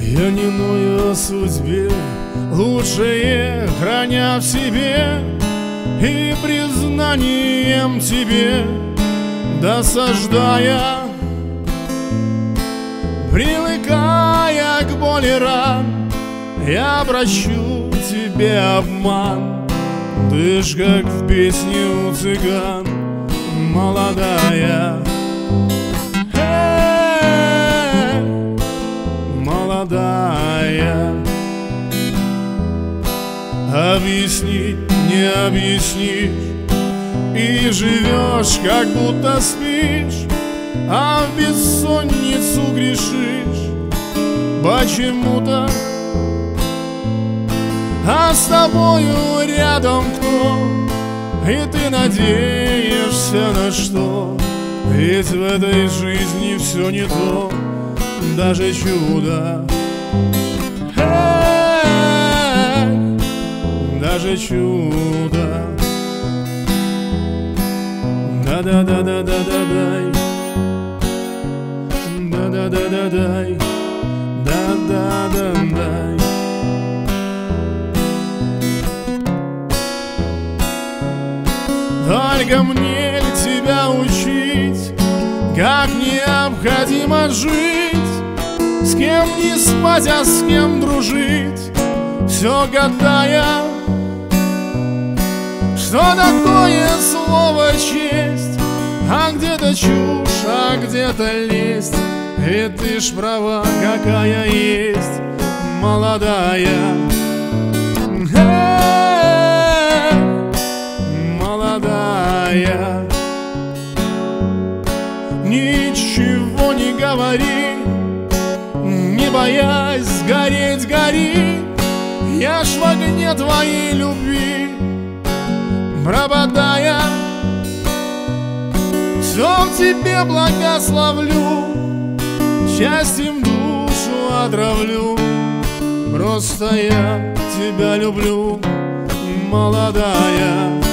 Я не ною о судьбе, лучшее храня в себе, и признанием тебе досаждая, привыкая к боли ран, я прощу тебе обман. Ты ж как в песне у цыган, молодая, молодая. Объяснить не объяснишь, и живешь, как будто спишь, а в бессонницу грешишь почему-то. А с тобою рядом кто? И ты надеешься на что? Ведь в этой жизни все не то, даже чудо, даже чудо. Да-да-да-да-да-дай, да-да-да-да-дай, да-да-да-дай. Только мне ли тебя учить, как необходимо жить, с кем не спать, а с кем дружить, все гадая, что такое слово честь, а где-то чушь, а где-то лесть. И ты ж права, какая есть, молодая, молодая. Ничего не говори, не боясь сгореть, гори. Я ж в огне твоей любви пропадая, все в тебе благословлю, счастьем душу отравлю. Просто я тебя люблю, молодая.